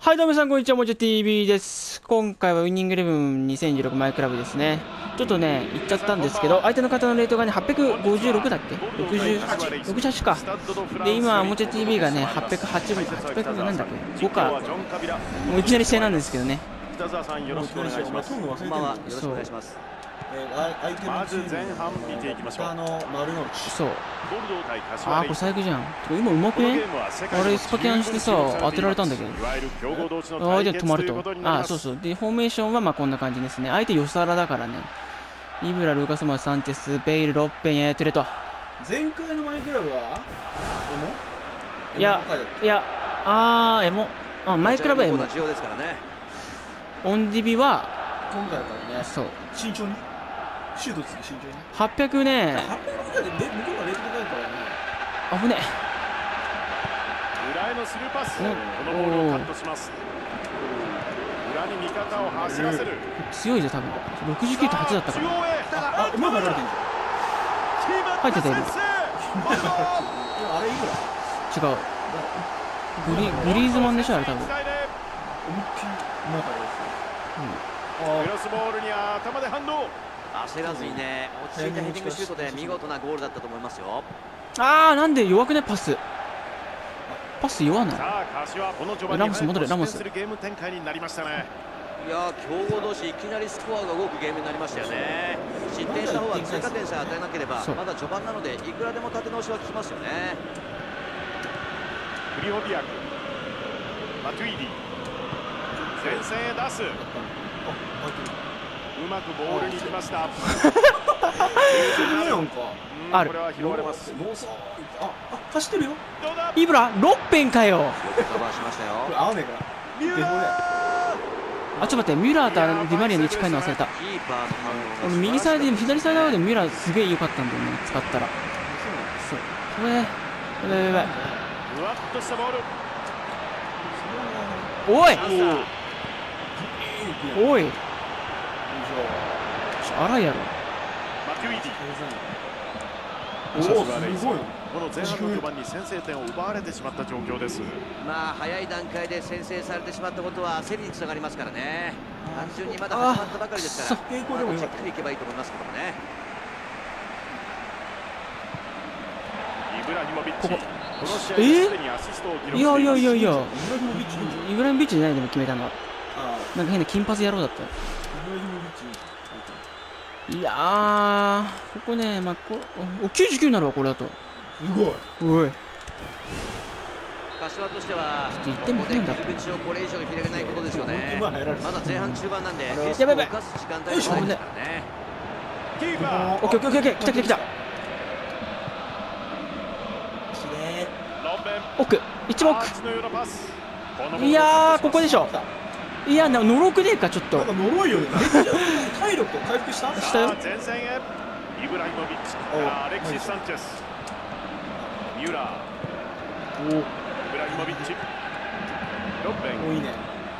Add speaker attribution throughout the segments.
Speaker 1: はい、どうも皆さん、こんにちは。もちょ TV です。今回はウイニングイレブン2016マイクラブですね。ちょっとね、行っちゃったんですけど、相手の方のレートがね、856だっけ ?68 か。で、今、もちょ TV がね、808なんだっけ ?5 か。もういきなり試合なんですけどね。
Speaker 2: 北澤さん、よろしくお願いします。こんばんは、よろしくお願いします。まず前半見ていきましょう。
Speaker 1: そう。あー、これ最悪じゃん。今うまくね、あれスパキャンしてさ当てられたんだけど、相手止まると。あ、そうそう。でフォーメーションはまあこんな感じですね。相手ヨサラだからね。イブラ、ルーカスマス、サンチェス、ベイル、ロッペン、ヤヤトゥレと。
Speaker 3: 前回のマイクラブは
Speaker 1: エモ？いやエモ。マイクラブはエモ。オンディビは
Speaker 3: 今回だからね。そう、慎重にシュートつき慎重に。
Speaker 1: 800ね。
Speaker 3: 800で向こうがレート高いからね。
Speaker 1: 危ね
Speaker 2: 裏へのスルーパス。このボールをカットします。裏に味方を走らせる。
Speaker 1: 強いじゃん、多分69って8だったから。
Speaker 3: あ、うまく入られてんじゃん。
Speaker 1: 入ってたよ今。
Speaker 3: あれいくら
Speaker 1: 違う、グリーズマンでしょあれ多分。
Speaker 3: 思いっきりうまかったです。
Speaker 2: クロスボールに頭で反応。
Speaker 4: 焦らずにね、落ち着いたヘディングシュートで見事なゴールだったと思いますよ。
Speaker 1: なんで弱くねパス弱ない。
Speaker 2: さあ、柏この序盤
Speaker 1: ラモス戻れ、ラモス。
Speaker 2: するゲーム展開になりましたね。
Speaker 4: いや、強豪同士いきなりスコアが動くゲームになりましたよね。失点した方は追加点さえ与えなければまだ序盤なのでいくらでも立て直しは効きますよね。
Speaker 2: クリホビアク、マトゥイディ、前線へ出す。うまくボールに行きました。
Speaker 1: ある。
Speaker 2: これは拾われます。
Speaker 3: 走ってるよ。
Speaker 1: イブラ、ロッペンかよ。
Speaker 4: よくカバーしましたよ。
Speaker 3: これ合わねえから。
Speaker 1: ちょっと待って、ミュラーとディマリアに近いの忘れた。俺右サイドで左サイドでミュラーすげえ良かったんだよね、使ったら。そうこれやばい。
Speaker 2: ふわっとしたボール。
Speaker 1: おい荒いやろ。
Speaker 2: マテュイディ。
Speaker 3: すごい。
Speaker 2: この前半の序盤に先制点を奪われてしまった状況です。
Speaker 4: まあ早い段階で先制されてしまったことは競りにつながりますからね。単純にまだ始まったばかりですから、
Speaker 3: 平行でも
Speaker 4: じっくりいけばいいと思いますけどもね。
Speaker 2: イブラヒモビッチ。この試合ですでにアシストを記録しています。
Speaker 1: いやイブラヒモビッチじゃないでも決めたのは。なんか変な金髪野郎だった。いやー、ここね、99になるわ、これだと。
Speaker 3: すごい。
Speaker 4: 柏としては
Speaker 1: 1点も
Speaker 4: ここで傷口をこれ以上広げないことですよね。まだ前半中盤なんでリスクを冒す時間帯じゃないですからね。
Speaker 2: キーパー。
Speaker 1: オッケー、来た。奥、一番奥。いやー、ここでしょ。いや、のろくねえか、ちょっと。
Speaker 3: なんかのろいよね。体力回復したよ。
Speaker 2: 前線へ。イブラヒモビッチ。アレクシス・サンチェス。ミュラー。イブラヒモビッチ。ロッペン。
Speaker 3: いいね。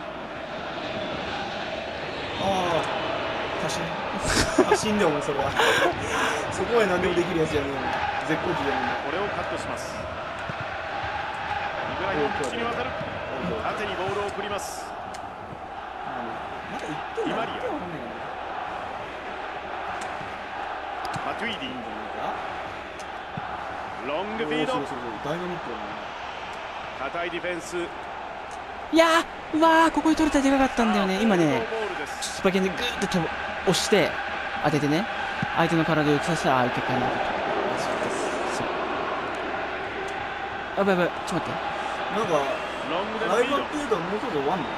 Speaker 3: 過信でもそれは。そこへ何でもできるやつじゃねえ。絶好調じゃねえ。
Speaker 2: これをカットします。イブラヒモビッチに渡る。縦にボールを送ります。ディマリア。マトゥイディ。ロングフィード。硬いディフェンス。
Speaker 1: いやー、うわー、ここに取れたらでかかったんだよね。今ね、スパキャンでグーッと押して当ててね、相手の体を打ちさせたら、結果になる。そう。やばい、ちょっと待って。
Speaker 3: なんかライブアップデートはもうちょっと終わんの？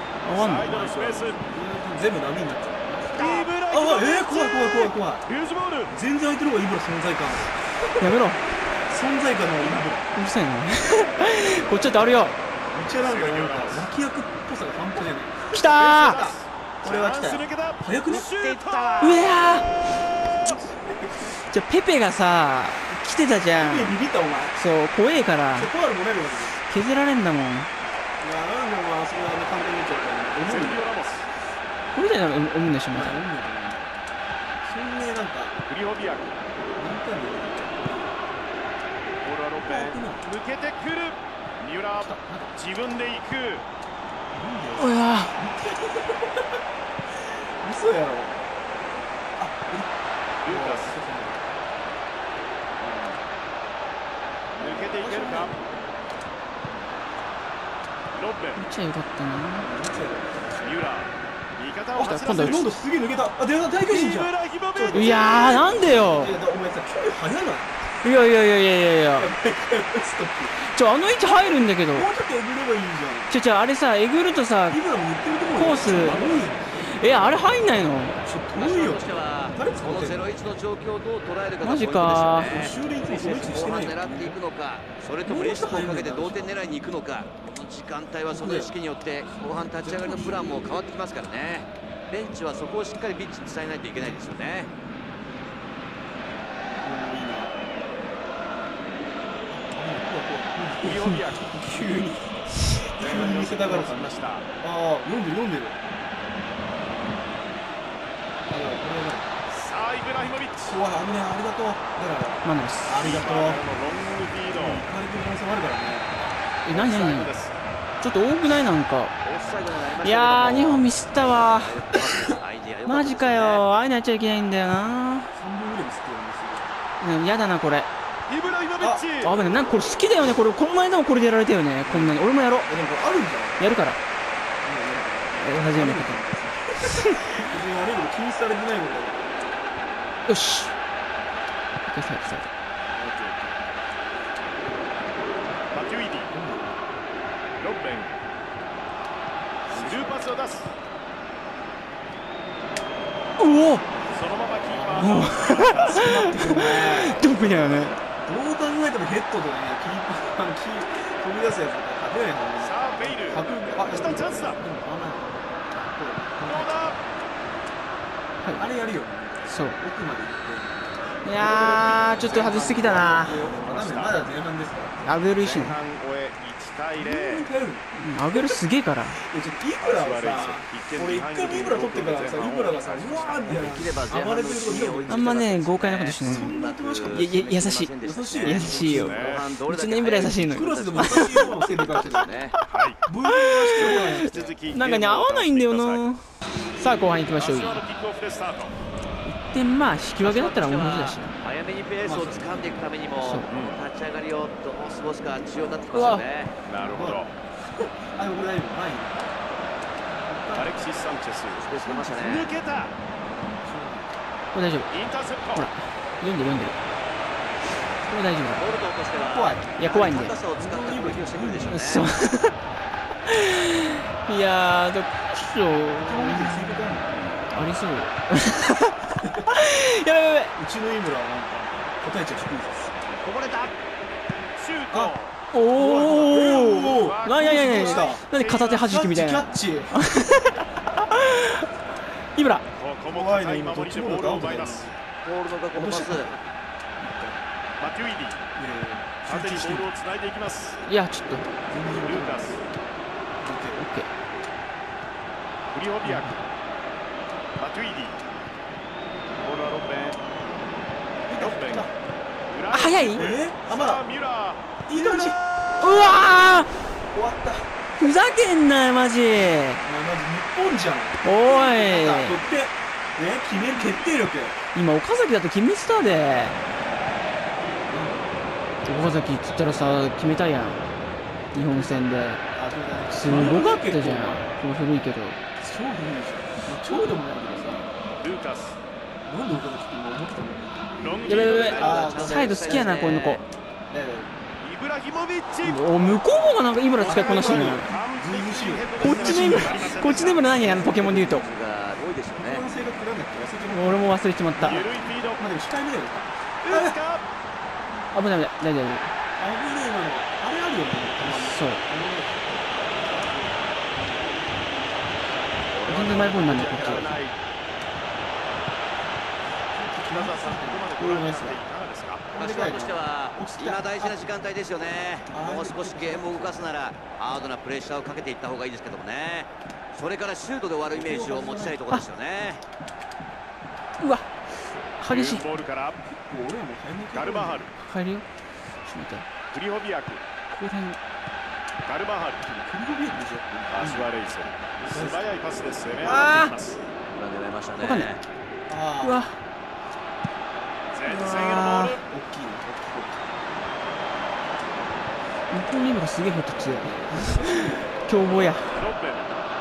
Speaker 3: 全部波になっちゃう。怖い。全然相手の方がイブラ存在感。
Speaker 1: やめろ。
Speaker 3: 存在感のイブラ。
Speaker 1: うるさいな。こっちだってあるよ。
Speaker 3: めっちゃなんか脇役っぽさが半端じゃない。
Speaker 1: 来た
Speaker 3: ー。これは来たよ。早くね。
Speaker 1: うわー。じゃペペがさ来てたじゃん。
Speaker 3: ビビったお前。
Speaker 1: そう怖えから。削られんだもん。
Speaker 3: いや、なんでもそれは簡単に言っちゃったね。
Speaker 1: これじゃ思うんでしょ、また。
Speaker 3: そんななんか、
Speaker 2: クリホビアク。ボールはロッペン。抜けてくる。三浦、自分で行く。
Speaker 1: おや
Speaker 3: 嘘やろ。
Speaker 2: ルーカス抜けていけるか。ロッベン
Speaker 1: めっちゃよかったな。
Speaker 2: 三浦味方を走らせ
Speaker 1: 今度は
Speaker 2: る。
Speaker 3: ロンドすげえ抜けた。あ、出た、大巨人じゃん。いや、
Speaker 2: イブラヒモビッチ
Speaker 1: いやーなんでよ。
Speaker 3: お前さ、距離速いな。
Speaker 1: いやいやいやいやいやいや、
Speaker 3: ストップ。
Speaker 1: あの位置入るんだけど。
Speaker 3: もうちょっとえぐればいいじゃん。
Speaker 1: あれさ、えぐるとさ、
Speaker 3: イブラも言ってるところ
Speaker 1: コースあれ入んないの？
Speaker 3: 遠いよ
Speaker 4: と。しては
Speaker 3: 誰
Speaker 4: この
Speaker 3: 使ってんの
Speaker 4: 0-1の状況をどう捉えるかが
Speaker 1: マジか
Speaker 4: ポイントですよね。
Speaker 3: 終電いつもその位置にして
Speaker 4: 後
Speaker 3: ないよ。
Speaker 4: 半狙っていくのか、それともリスクをかけて同点狙いに行くのか、この時間帯はその意識によって後半立ち上がりのプランも変わってきますからね。ベンチはそこをしっかりピッチに伝えないといけないですよね。
Speaker 2: クリホビアク
Speaker 3: 急に見せたがるからな。
Speaker 2: ました。
Speaker 3: ああ、読んでる読んでる。
Speaker 2: さあイブラヒモビッチ。
Speaker 3: 怖い、危ねえ、ありがとう。だから
Speaker 1: マナです。
Speaker 3: ありがとう。
Speaker 2: ロングフィード。
Speaker 3: 行かれてる可能性もあるからね。
Speaker 1: 何
Speaker 2: 最後
Speaker 1: 何
Speaker 2: です。
Speaker 1: ちょっと多くないなんか。
Speaker 4: オフサイドになりましたけども
Speaker 1: いやー2本ミスったわ。
Speaker 4: アイデア良かったですね
Speaker 1: マジかよ、ああいうのやっちゃいけないんだよな。
Speaker 3: 3本ぐらいミスってるんですよ。
Speaker 1: やだなこれ。
Speaker 2: イブラヒモビッチ。
Speaker 1: 危ない、なんかこれ好きだよね、これこの前でもこれでやられたよね、こんなに。俺もやろう。
Speaker 3: でもこれあるんじゃん。
Speaker 1: やるから。同じようなこ
Speaker 3: 別に悪いこと気にされてないもんだよ。
Speaker 1: と。よし。オッケー、サイドサイ
Speaker 2: マテュイディ。ロッベン。スルーパスを出す。
Speaker 1: ド。おお
Speaker 2: そのままキーパー。
Speaker 1: どこだよね。
Speaker 3: どう考えてもヘッドとね、キーパー飛び出すやつ勝てないのね。
Speaker 2: さあベイル。
Speaker 3: あ、
Speaker 2: したチャンスだ。どうだ。
Speaker 3: あれやるよ。
Speaker 1: そう。
Speaker 3: 奥まで行って。
Speaker 1: いやー、ちょっと外しすぎたな。
Speaker 3: まだ前半ですから。
Speaker 1: アグエルいいしね。
Speaker 2: 前半終え1対0。
Speaker 1: アグエルすげえから。
Speaker 3: イブラはさ、俺一回イブラ取ってからさ、イブラがさ、うわーみたいな暴れてるとこ見たことない。
Speaker 1: あんまね、豪快なことしない。
Speaker 3: そんな楽しかった。
Speaker 1: 優しい。
Speaker 3: 優しいよ。
Speaker 1: 優しいよ。うちのイブラ優しいのよ。
Speaker 3: クロスでも優しいようなせいでかしてるね。
Speaker 2: はい。
Speaker 3: ブーイングはしてるから
Speaker 2: 引き続き
Speaker 1: なんかね、合わないんだよな。さあ、後半行きましょう。
Speaker 2: 柏のキックオフでスタート。
Speaker 1: で、まあ、引き分けだったら面白いだし。
Speaker 4: 早めにペースを掴んでいくためにも
Speaker 1: そう
Speaker 4: 立ち上がりをどう過ごすか重要になってきますよね。
Speaker 2: なるほど。
Speaker 3: あ、これ大丈夫。ない。
Speaker 2: アレクシス・サンチェス。
Speaker 4: スペース出ましたね。
Speaker 2: 抜けた。
Speaker 1: これ大丈夫。
Speaker 2: インターセプト。
Speaker 1: ほら、読んでる読んでる。これ大丈
Speaker 4: ボルトとしては
Speaker 3: 怖い。
Speaker 1: いや怖いんで
Speaker 4: 高さを使った攻撃をしてくるでしょうね。
Speaker 1: そう。いやー、どっしょ。ありそう。やばいやばい。
Speaker 3: うちのイブラはなんか答えちゃ低いです。
Speaker 2: こぼれた。シュート。
Speaker 1: おお。なんや
Speaker 3: した
Speaker 1: なんで片手弾きみたいな。
Speaker 3: キャッチ。
Speaker 1: イブラ。
Speaker 2: ここも高い守りでボールを奪います。
Speaker 4: ボールの確保パス。
Speaker 2: マテュイディ。縦にボールをつないでいきます。
Speaker 1: いや、ちょっと。
Speaker 2: ルーカス。
Speaker 1: オッケー。
Speaker 2: クリホビアク。マテュイディ。ボールはロッベン。ロッベン。
Speaker 1: あ、早い。
Speaker 3: あ、まだ
Speaker 2: ミュラー。
Speaker 3: いい感じ。
Speaker 1: うわ
Speaker 3: 終わった。
Speaker 1: ー、ふざけんなよマジ。
Speaker 3: お前マジ日本じゃん。
Speaker 1: おい、
Speaker 3: 取ってね、決める決定力。
Speaker 1: 今岡崎だと決めてたで。岡崎っつったらさ、決めたやん、日本戦で。
Speaker 3: あ、そうだね。
Speaker 1: すごかったじゃん。この古いけど。
Speaker 3: 超古いじゃん。超でもないけどさ。
Speaker 2: ルーカス。
Speaker 3: なんで岡崎って今思ってたの？
Speaker 2: ロング
Speaker 1: やばいやばい
Speaker 3: あー
Speaker 1: サイド好きやなこの子。
Speaker 2: イブラヒモビッチ。
Speaker 1: お、向こうもなんかイブラ使いこなしてるのよ。こっちのイブラ、こっちのイブラ何や、ポケモンで言うと。
Speaker 4: が多いですよね。
Speaker 3: 男性が来らなくて忘れちゃう。
Speaker 1: 俺も忘れちまった。
Speaker 2: 緩いフィード。
Speaker 3: まあでも控えめだよ。
Speaker 2: 打つか。
Speaker 1: 危ない危ない、大丈夫。
Speaker 3: あぶねえ今の。あれあるよね。
Speaker 1: そう。全然マイボールなんだよこっち。
Speaker 2: 北澤さん、ここまでご覧になっていかがですか。
Speaker 4: 柏としては今大事な時間帯ですよね。もう少しゲームを動かすならハードなプレッシャーをかけていった方がいいですけどもね。それからシュートで終わるイメージを持ちたいところですよね。
Speaker 1: うわ、激しい。
Speaker 2: ボールから
Speaker 3: 俺らも
Speaker 2: ガルバハル。
Speaker 1: 入るよ。ちょっと待って。
Speaker 2: クリホビアク。
Speaker 1: ここら辺。
Speaker 2: ガルバハル。
Speaker 3: クリゴビアクでしょ。
Speaker 2: バシュアレイソン、素早いパスで攻め上がっています。
Speaker 4: 狙いました
Speaker 1: わかんない
Speaker 4: ね。
Speaker 1: うわ
Speaker 2: 前線へのボール。
Speaker 1: 向こうにいるがすげえフット強い凶暴や。
Speaker 2: ロッベン、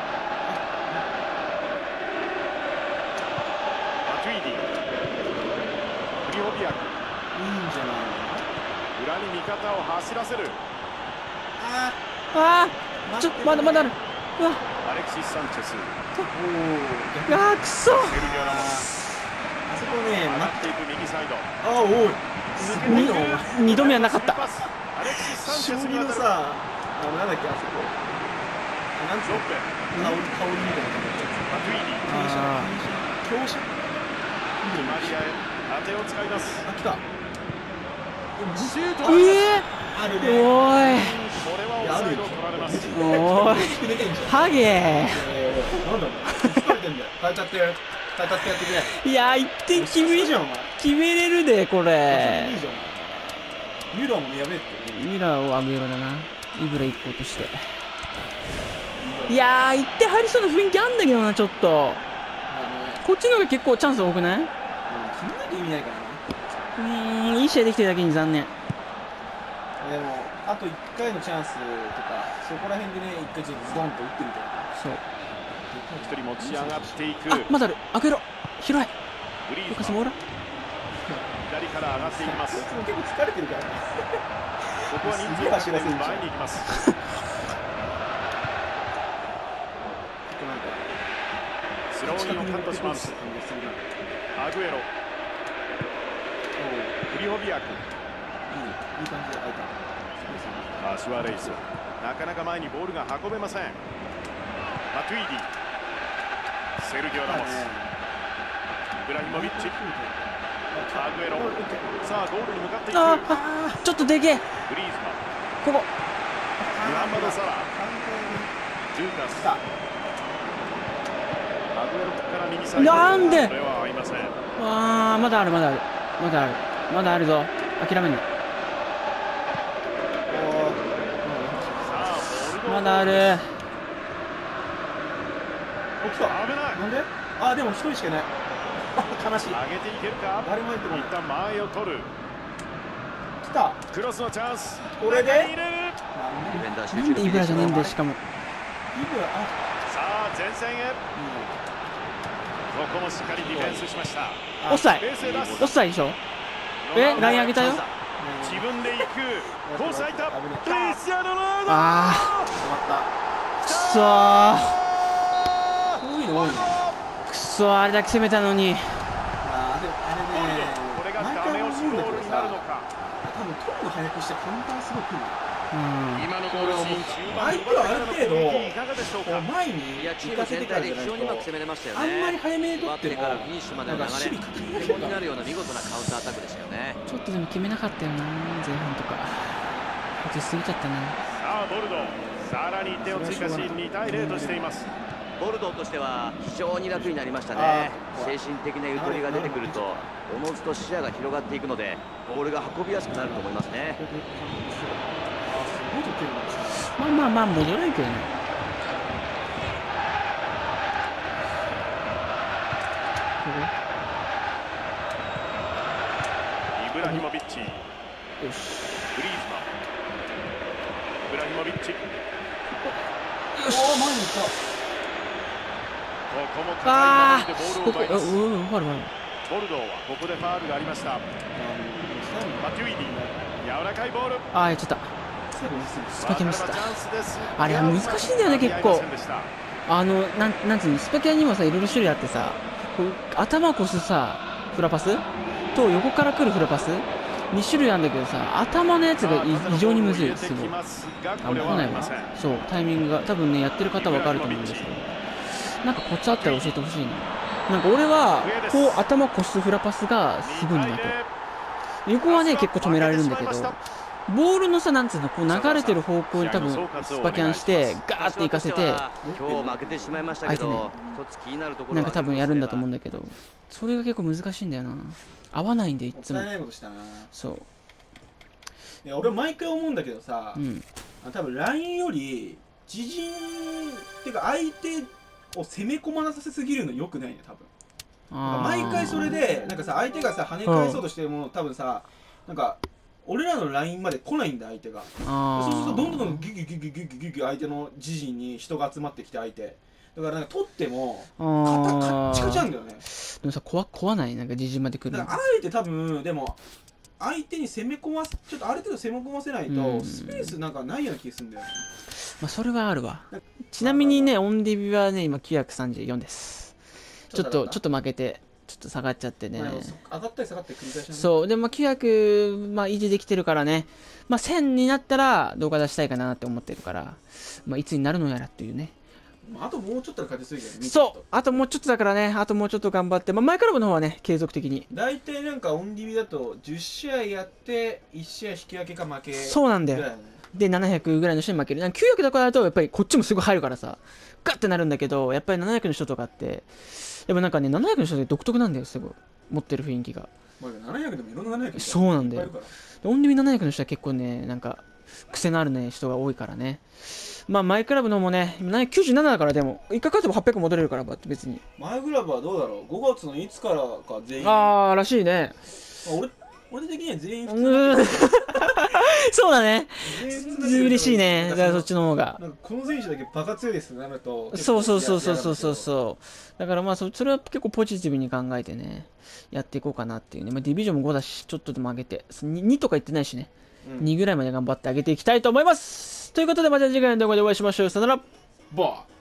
Speaker 2: マトゥイディ、クリホビアク、
Speaker 3: いいんじゃない
Speaker 2: 裏に味方を走らせる。
Speaker 3: あ
Speaker 1: ああちょまだまだある。うわ
Speaker 2: アレクシス・サンチェス、
Speaker 3: おお
Speaker 1: あーくそ
Speaker 2: セルギオ・ラモス、
Speaker 3: あそこね
Speaker 2: 上がっていく右サイド。
Speaker 3: あおい
Speaker 2: 抜けていく。
Speaker 1: 2度目はなかった。
Speaker 2: パスアレクシス・サンチ
Speaker 3: 将
Speaker 2: ェスに渡る。
Speaker 3: 棋のさなんだっけあそこなんつうの
Speaker 2: ロッベン、
Speaker 3: 香りみたいな感じ
Speaker 2: マトゥイディ、
Speaker 1: あ
Speaker 3: 強者
Speaker 2: ディマリアへ当てを使います。
Speaker 3: あ来た
Speaker 2: シュート。
Speaker 3: あるね
Speaker 1: おい
Speaker 2: これはオフサイドを取られます。
Speaker 1: おい
Speaker 3: 決めてんじゃん
Speaker 1: ハゲ
Speaker 3: なんだお前疲れてんだよ変えちゃってやってくれ
Speaker 1: いや1点決め
Speaker 3: じゃんお前
Speaker 1: 決めれるでこれ
Speaker 3: いいじゃんお前ミュラーもやべえって
Speaker 1: ミラーをアグエロだな。イブラ行こうとしていやー1点入りそうな雰囲気あんだけどな。ちょっとこっちの方が結構チャンス多くない？
Speaker 3: 決めなきゃ意味ないからね
Speaker 1: いい試合できてるだけに残念。
Speaker 3: でもあと1回のチャンスとかそこら辺でね1回ちょっとズドンと打ってみたいな
Speaker 1: そう
Speaker 2: 一人持ち上がっていく。
Speaker 1: あまだある。アグエロ広い。
Speaker 2: グリーズマン
Speaker 1: ルカスモーラ
Speaker 2: 左から上がっていきます。
Speaker 3: こいつも結構疲れてるからね
Speaker 2: ここは人数をかけて前に行きます。スローインをカットします。アグエロ、クリホビアク、
Speaker 3: いい感じで開いた
Speaker 2: アシュアレイソ、なかなか前にボールが運べません。マトゥイディ、セルギオ・ラモス、イブラヒモビッチ、アグエロ、さあゴールに向かっていく。
Speaker 1: ああちょっとでけえ。
Speaker 2: グリーズマン、
Speaker 1: ここ
Speaker 2: ムハンマド・サラ、ルーカス、アグエロから右サイド。
Speaker 1: なんで
Speaker 2: これは合いません。
Speaker 1: あーまだあるまだあるまだあるまだあるぞ。諦めんな。
Speaker 2: さあボールの
Speaker 1: まだある。
Speaker 3: お来た
Speaker 2: 危ない。
Speaker 3: なんであでも1人しかいない悲しい
Speaker 2: 上げていけるか。
Speaker 3: 誰も入ってこない
Speaker 2: 一旦前を取る。
Speaker 3: 来た
Speaker 2: クロスのチャンス。
Speaker 3: これで
Speaker 2: 中に入れる。
Speaker 4: ディフェンダー集中
Speaker 1: なんでイブラじゃねえんだよ。しかも
Speaker 3: イブラ
Speaker 2: さあ前線へ。ここもしっかりディフェンスしました。
Speaker 1: オフサイ
Speaker 2: 冷静出す。
Speaker 1: オフサイでしょ。えライン上げたよ。
Speaker 2: 自分で行く。コース空いた。
Speaker 3: 危ね
Speaker 2: クリスティアーノ・ロナウド。
Speaker 1: あ
Speaker 3: 止まった
Speaker 1: ーくそー
Speaker 3: こういうの多いね
Speaker 1: くそーあれだけ攻めたのに。
Speaker 3: あれね
Speaker 2: これが
Speaker 3: 毎
Speaker 2: ダメ押し
Speaker 3: 回思うんだ
Speaker 2: ゴール
Speaker 3: けどさ
Speaker 2: になるのか。
Speaker 3: 多分取るの早くしてカウンターすごい来る
Speaker 2: 今のゴールシーン中盤
Speaker 3: 相手はある程度
Speaker 2: いかがでしょうか。
Speaker 3: 前に
Speaker 4: いやチーム
Speaker 3: 行かせて
Speaker 4: 全体で
Speaker 3: からじゃない
Speaker 4: 非常にうまく
Speaker 3: と
Speaker 4: 攻めれましたよ
Speaker 3: あんまり
Speaker 4: ね。
Speaker 3: 早めに取
Speaker 4: 奪って
Speaker 3: っても
Speaker 4: からフィニッシュまでの
Speaker 3: なんか守
Speaker 4: 流れ
Speaker 3: 備かけ
Speaker 4: 手本になるような見事なカウンターアタックでしたよね。
Speaker 1: ちょっとでも決めなかったよな前半とか。落ちすぎちゃったな。
Speaker 2: さあボルドー、さらに1点を追加し2対0としています。
Speaker 4: ボルドーとしては非常に楽になりましたね。精神的なゆとりが出てくるとおのずと視野が広がっていくのでボールが運びやすくなると思いますね。
Speaker 3: すごい取ってるな
Speaker 1: まあまあまあ戻れるけどね。
Speaker 2: イブラヒモビッチ、グリーズ
Speaker 1: よし
Speaker 2: マン、イブラヒモビッチ、こ
Speaker 3: おお前に行った
Speaker 2: こも
Speaker 1: あ
Speaker 2: 堅い守りでボールを
Speaker 1: ここ
Speaker 2: 奪います。
Speaker 1: ファウルファウル。
Speaker 2: ボルドーはここでファールがありました。マテュイディ、柔らかいボール。
Speaker 1: ああやっちゃった。スパキャミスだ。
Speaker 2: チャンスです。
Speaker 1: あれは難しいんだよね結構。
Speaker 2: 間に合いませんでした
Speaker 1: なんつうのスパキャにもさいろいろ種類あってさ、こう頭越すさフラパスと横から来るフラパス2種類あるんだけどさ、頭のやつが異常にむずい。すごい。あんま来ないわ。そうタイミングが多分ねやってる方は分かると思うんですけど、なんかコツあったら教えてほしいな。なんか俺はこう頭越すフラパスがすごいんだと。横はね結構止められるんだけど、ボールのさなんつうのこう流れてる方向に多分スパキャンしてガーって行かせて
Speaker 4: 今日負けてしまいましたけど一つ気になるところ
Speaker 1: なんか多分やるんだと思うんだけど、それが結構難しいんだよな。合わないんでいつも。
Speaker 3: もったいないことしたな。
Speaker 1: そう
Speaker 3: いや俺毎回思うんだけどさ、
Speaker 1: うん
Speaker 3: 多分 LINE より自陣てか相手を攻め込まなさせすぎるのよくないね多分。
Speaker 1: あー
Speaker 3: 毎回それでなんかさ相手がさ跳ね返そうとしてるもの多分さなんか俺らのラインまで来ないんだ相手が。そうするとどんどんギュギュギュギュギュギュギュ相手の自陣に人が集まってきて相手だからなんか取ってもカッチカチなんだよね。
Speaker 1: でもさ怖ないなんか自陣まで来るの。
Speaker 3: だからあえて多分でも相手に攻め込ませちょっとある程度攻め込ませないとスペースなんかないような気がするんだよね。
Speaker 1: まあそれはあるわ。ちなみにねオンディビはね今934です。ちょっと負けてちょっと下がっちゃってね。
Speaker 3: まあでも上がったり下がったり繰り返しなんだ。
Speaker 1: そうでも900、まあ、維持できてるからね、まあ、1000になったら動画出したいかなって思ってるから、まあ、いつになるのやらっていうね。
Speaker 3: あともうちょっとで勝てそうじゃん。
Speaker 1: そうあともうちょっとだからね、あともうちょっと頑張って、まあ、マイクラブの方はね継続的に。
Speaker 3: 大体なんかオンディビだと10試合やって1試合引き分けか負け
Speaker 1: そうなんだよ。で700ぐらいの人に負ける。なんか900とかだとやっぱりこっちもすぐ入るからさガッてなるんだけど、やっぱり700の人とかってでもなんかね700の人って独特なんだよ、すごい持ってる雰囲気が。
Speaker 3: まあ700でもいろんな700
Speaker 1: そうなんだよ
Speaker 3: いっぱいいるか
Speaker 1: でオンディビ700の人は結構ねなんか癖のあるね人が多いからね。まあマイクラブのもね97だから、でも1回勝てば800戻れるから別に。
Speaker 3: ら。マイグラブはどうだろう。5月のいつからか全員。
Speaker 1: あーらしいね。
Speaker 3: 俺的には全員普
Speaker 1: う
Speaker 3: 通
Speaker 1: ーんそうだね。
Speaker 3: 全員普通だけど
Speaker 1: 嬉しいね。だからそっちの方が。
Speaker 3: なんかこの選手だけバカ強いですってなると
Speaker 1: そうそうだからまあそれは結構ポジティブに考えてねやっていこうかなっていうね。まあ、ディビジョンも5だしちょっとでも上げて 2とか言ってないしね、2ぐらいまで頑張って上げていきたいと思います。ということでまた次回の動画でお会いしましょう。さよなら。
Speaker 3: バー